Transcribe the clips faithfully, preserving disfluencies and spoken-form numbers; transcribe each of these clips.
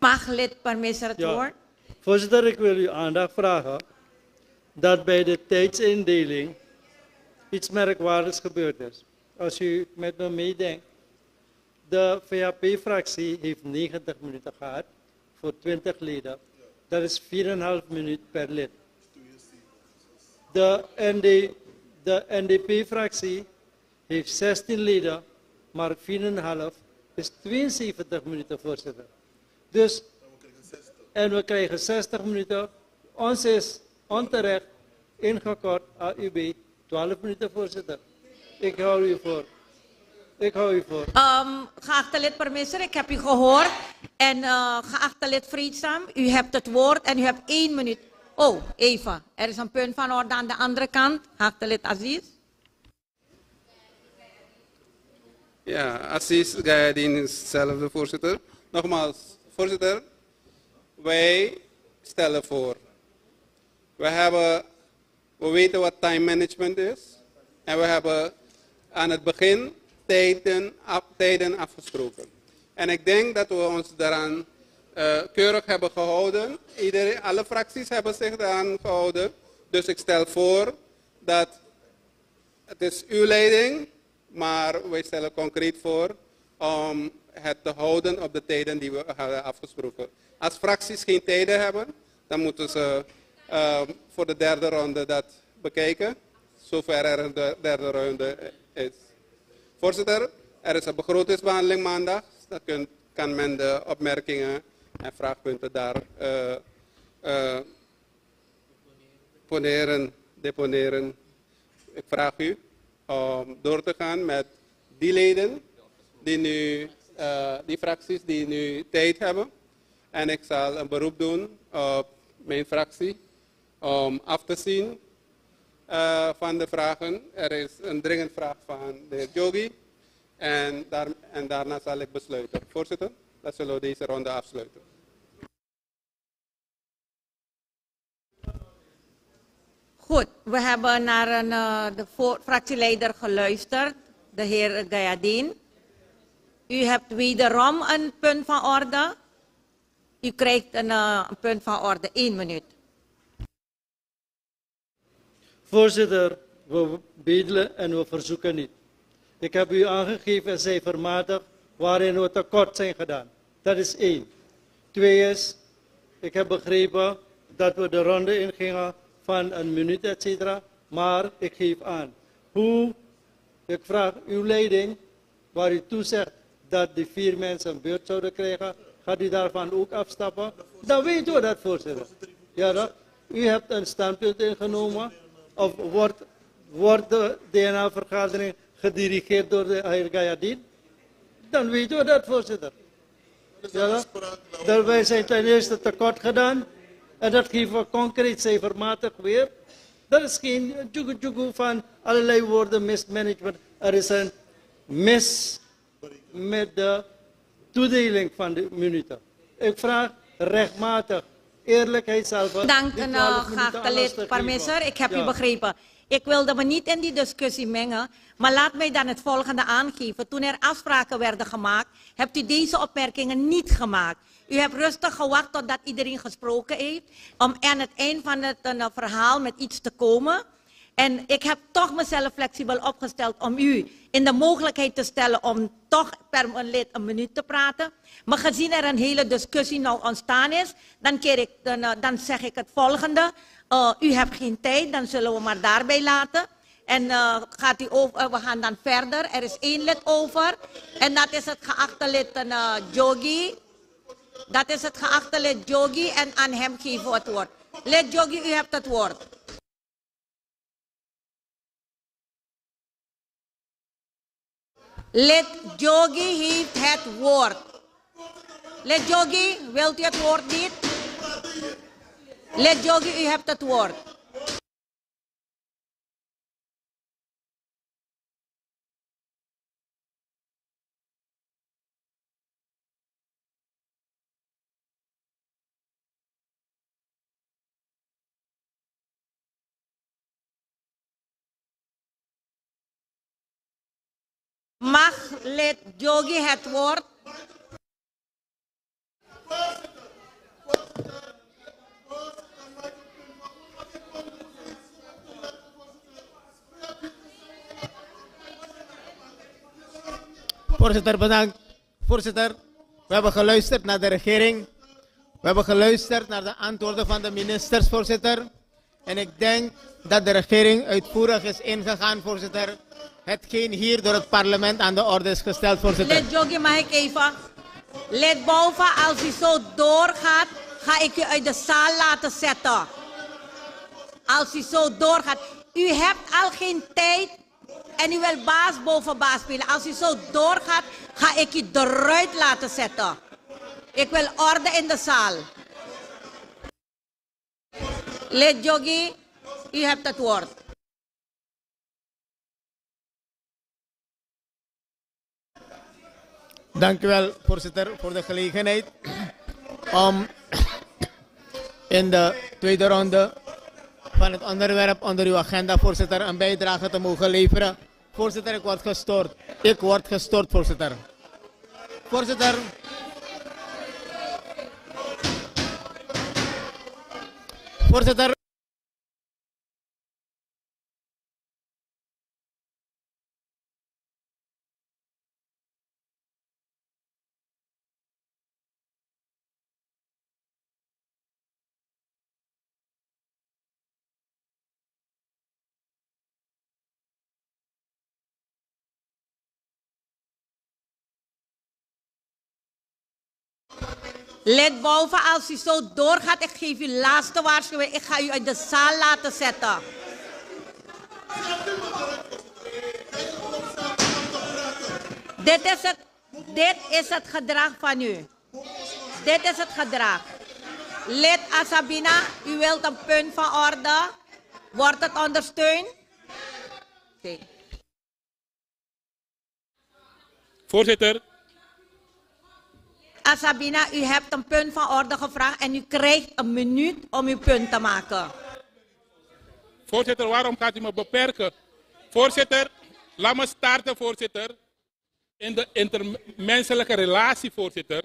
Mag lid Parmeser het Ja. woord? Voorzitter, ik wil u aandacht vragen dat bij de tijdsindeling iets merkwaardigs gebeurd is. Als u met me meedenkt, de V H P-fractie heeft negentig minuten gehad voor twintig leden. Dat is vier komma vijf minuut per lid. De, N D, de N D P-fractie heeft zestien leden, maar vier komma vijf is tweeënzeventig minuten, voorzitter. Dus, en we krijgen zestig minuten. Ons is onterecht ingekort A U B twaalf minuten, voorzitter. Ik hou u voor. Ik hou u voor. Um, geachte lid Parmeser, ik heb u gehoord. En uh, geachte lid Vreedzam, u hebt het woord en u hebt één minuut. Oh, even. Er is een punt van orde aan de andere kant. Geachte lid Aziz. Ja, Aziz Gayadin is hetzelfde, voorzitter. Nogmaals, voorzitter, wij stellen voor. We, hebben, we weten wat time management is. En we hebben aan het begin tijden, af, tijden afgesproken. En ik denk dat we ons daaraan uh, keurig hebben gehouden. Iedereen, alle fracties hebben zich daaraan gehouden. Dus ik stel voor dat het is uw leiding, maar wij stellen concreet voor om het te houden op de tijden die we hadden afgesproken. Als fracties geen tijden hebben, dan moeten ze uh, voor de derde ronde dat bekijken, zover er een derde ronde is. Voorzitter, er is een begrotingsbehandeling maandag. Dan kun, kan men de opmerkingen en vraagpunten daar uh, uh, poneren, deponeren. Ik vraag u om door te gaan met die leden, die, nu, uh, die fracties die nu tijd hebben. En ik zal een beroep doen op mijn fractie om af te zien uh, van de vragen. Er is een dringend vraag van de heer Jogi. En, daar, en daarna zal ik besluiten. Voorzitter, dan zullen we deze ronde afsluiten. Goed, we hebben naar een, uh, de voor, fractieleider geluisterd, de heer Gayadin. U hebt wederom een punt van orde. U krijgt een, uh, een punt van orde, één minuut. Voorzitter, we bedelen en we verzoeken niet. Ik heb u aangegeven cijfermatig waarin we tekort zijn gedaan. Dat is één. Twee is, ik heb begrepen dat we de ronde ingingen van een minuut, et cetera. Maar ik geef aan. Hoe, ik vraag uw leiding, waar u toezegt dat die vier mensen een beurt zouden krijgen, gaat u daarvan ook afstappen? Dan weten we dat, voorzitter. Ja, dat, u hebt een standpunt ingenomen, of wordt, wordt de D N A-vergadering gedirigeerd door de heer Gayadin? Dan weten we dat, voorzitter. Ja, dat, dat wij zijn ten eerste tekort gedaan. En dat geven we concreet cijfermatig weer. Dat is geen tjoegoe van allerlei woorden mismanagement. Er is een mis met de toedeling van de minuten. Ik vraag rechtmatig, eerlijkheidshalve. Dank, uh, geachte lid Parmeser. Ik heb ja. u begrepen. Ik wilde me niet in die discussie mengen, maar laat mij dan het volgende aangeven. Toen er afspraken werden gemaakt, hebt u deze opmerkingen niet gemaakt. U hebt rustig gewacht totdat iedereen gesproken heeft, om aan het eind van het uh, verhaal met iets te komen. En ik heb toch mezelf flexibel opgesteld om u in de mogelijkheid te stellen om toch per lid een minuut te praten. Maar gezien er een hele discussie nou ontstaan is, dan, keer ik, dan, uh, dan zeg ik het volgende. Uh, u hebt geen tijd, dan zullen we maar daarbij laten. En uh, gaat u over, uh, we gaan dan verder. Er is één lid over. En dat is het geachte lid uh, Jogi. Dat is het geachte lid Jogi. En aan hem geven we het woord. Lid Jogi, u hebt het woord. Lid Jogi heeft het woord. Lid Jogi, wilt u het woord niet? Lid Jogi, u hebt het woord. Mag lid Jogi het woord? Voorzitter, bedankt. Voorzitter, we hebben geluisterd naar de regering. We hebben geluisterd naar de antwoorden van de ministers, voorzitter. En ik denk dat de regering uitvoerig is ingegaan, voorzitter. Hetgeen hier door het parlement aan de orde is gesteld, voorzitter. Lid Jogi, mag ik even? Lid Bouva, als u zo doorgaat, ga ik u uit de zaal laten zetten. Als u zo doorgaat. U hebt al geen tijd en u wil baas boven baas spelen. Als u zo doorgaat, ga ik u eruit laten zetten. Ik wil orde in de zaal. Lid Jogi, u hebt het woord. Dank u wel, voorzitter, voor de gelegenheid om in de tweede ronde van het onderwerp onder uw agenda, voorzitter, een bijdrage te mogen leveren. Voorzitter, ik word gestoord. Ik word gestoord, voorzitter. Voorzitter. Voorzitter. Lid Bouva, als u zo doorgaat, ik geef u laatste waarschuwing. Ik ga u uit de zaal laten zetten. Dit is het, dit is het gedrag van u. Dit is het gedrag. Lid Asabina, u wilt een punt van orde. Wordt het ondersteund? Okay. Voorzitter. Asabina, u hebt een punt van orde gevraagd en u krijgt een minuut om uw punt te maken. Voorzitter, waarom gaat u me beperken? Voorzitter, laat me starten, voorzitter. In de intermenselijke relatie, voorzitter,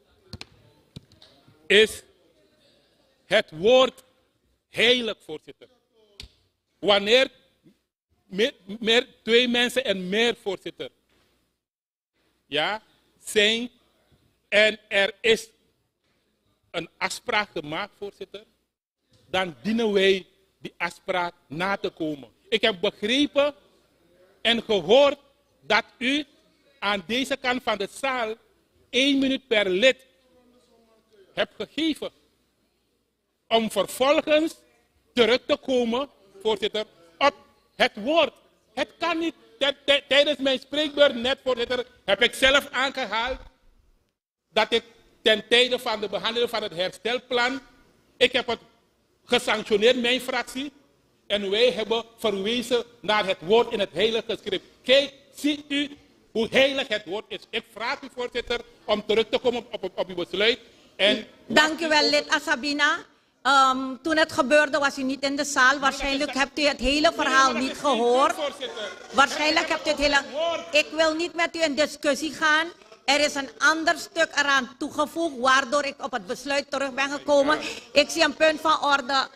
is het woord heilig, voorzitter. Wanneer meer, meer, twee mensen en meer, voorzitter, ja, zijn en er is een afspraak gemaakt, voorzitter, dan dienen wij die afspraak na te komen. Ik heb begrepen en gehoord dat u aan deze kant van de zaal één minuut per lid hebt gegeven. Om vervolgens terug te komen, voorzitter, op het woord. Het kan niet. Tijdens mijn spreekbeurt net, voorzitter, heb ik zelf aangehaald dat ik ten tijde van de behandeling van het herstelplan, ik heb het gesanctioneerd, mijn fractie, en wij hebben verwezen naar het woord in het heilige schrift. Kijk, ziet u hoe heilig het woord is. Ik vraag u, voorzitter, om terug te komen op, op, op uw besluit. En dank u wel, lid Asabina. Um, toen het gebeurde was u niet in de zaal. Waarschijnlijk hebt u het hele verhaal niet gehoord. Waarschijnlijk hebt u het hele... Ik wil niet met u in discussie gaan. Er is een ander stuk eraan toegevoegd, waardoor ik op het besluit terug ben gekomen. Ik zie een punt van orde.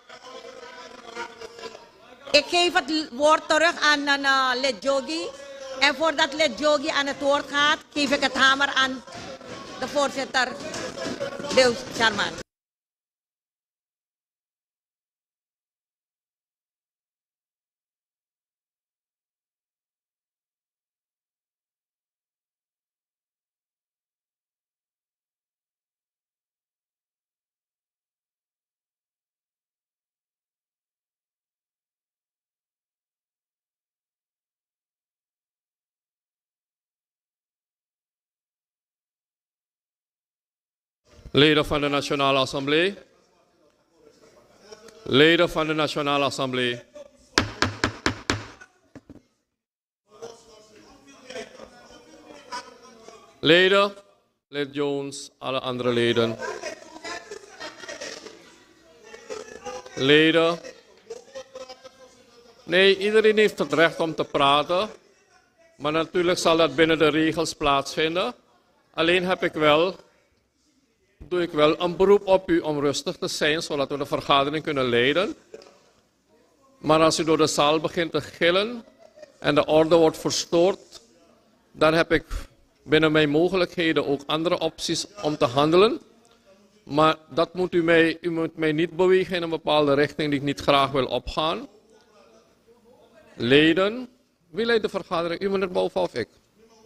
Ik geef het woord terug aan uh, lid Jogi. En voordat lid Jogi aan het woord gaat, geef ik het hamer aan de voorzitter, Deus Charman. Leden van de Nationale Assemblée. Leden van de Nationale Assemblée. Leden, lid Jones, alle andere leden. Leden. Nee, iedereen heeft het recht om te praten. Maar natuurlijk zal dat binnen de regels plaatsvinden. Alleen heb ik wel... doe ik wel een beroep op u om rustig te zijn, zodat we de vergadering kunnen leiden. Maar als u door de zaal begint te gillen en de orde wordt verstoord, dan heb ik binnen mijn mogelijkheden ook andere opties om te handelen. Maar dat moet u mij, u moet mij niet bewegen in een bepaalde richting die ik niet graag wil opgaan. Leden, wie leidt de vergadering? U, meneer Bouwva of ik?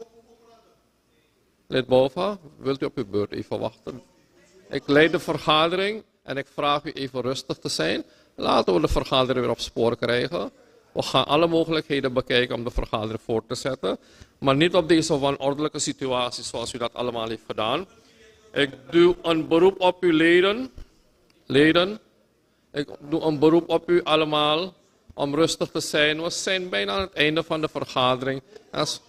Lid Bouwva, wilt u op uw beurt even wachten? Ik leid de vergadering en ik vraag u even rustig te zijn. Laten we de vergadering weer op spoor krijgen. We gaan alle mogelijkheden bekijken om de vergadering voort te zetten. Maar niet op deze wanordelijke situatie zoals u dat allemaal heeft gedaan. Ik doe een beroep op uw leden. Leden. Ik doe een beroep op u allemaal om rustig te zijn. We zijn bijna aan het einde van de vergadering. Als...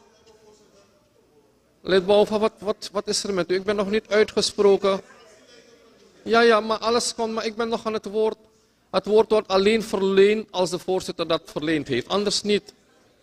Lid Bouwva, wat, wat, wat is er met u? Ik ben nog niet uitgesproken. Ja, ja, maar alles komt, maar ik ben nog aan het woord. Het woord wordt alleen verleend als de voorzitter dat verleend heeft, anders niet.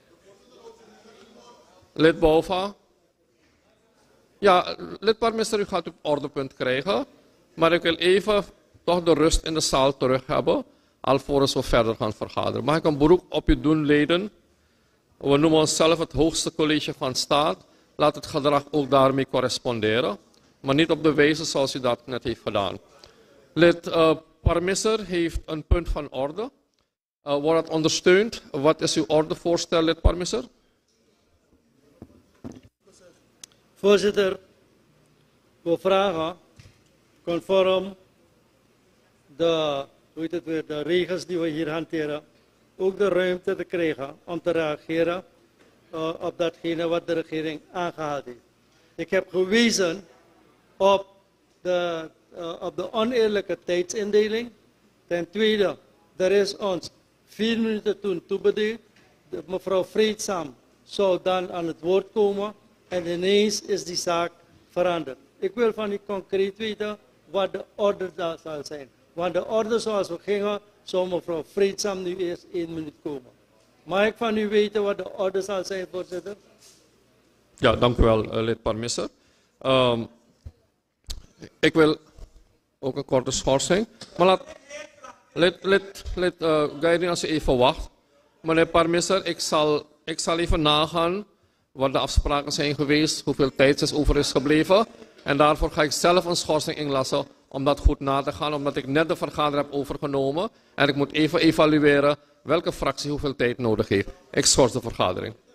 Lid Bouwva. Ja, lid Parmester, u gaat uw ordepunt krijgen. Maar ik wil even toch de rust in de zaal terug hebben, alvorens we verder gaan vergaderen. Mag ik een beroep op u doen, leden? We noemen onszelf het hoogste college van staat. Laat het gedrag ook daarmee corresponderen. Maar niet op de wijze zoals u dat net heeft gedaan. Lid uh, Parmester heeft een punt van orde. Uh, wordt het ondersteund? Wat is uw ordevoorstel, lid Parmester? Voorzitter, we vragen conform de, hoe heet het weer, de regels die we hier hanteren, ook de ruimte te krijgen om te reageren uh, op datgene wat de regering aangehaald heeft. Ik heb gewezen op de, uh, op de oneerlijke tijdsindeling. Ten tweede, er is ons vier minuten toen toebedeeld. Mevrouw Vreedzaam zou dan aan het woord komen en ineens is die zaak veranderd. Ik wil van u concreet weten wat de orde daar zal zijn. Want de orde zoals we gingen, zou mevrouw Vreedzaam nu eerst één minuut komen. Mag ik van u weten wat de orde zal zijn, voorzitter? Ja, dank u wel, uh, lid Parmester. Um, ik wil ook een korte schorsing. Maar laat, lid, lid, lid uh, Gaidin, als u even wacht. Meneer Parmester, ik zal, ik zal even nagaan wat de afspraken zijn geweest, hoeveel tijd is over is gebleven. En daarvoor ga ik zelf een schorsing inlassen om dat goed na te gaan, omdat ik net de vergadering heb overgenomen. En ik moet even evalueren welke fractie hoeveel tijd nodig heeft. Ik schors de vergadering.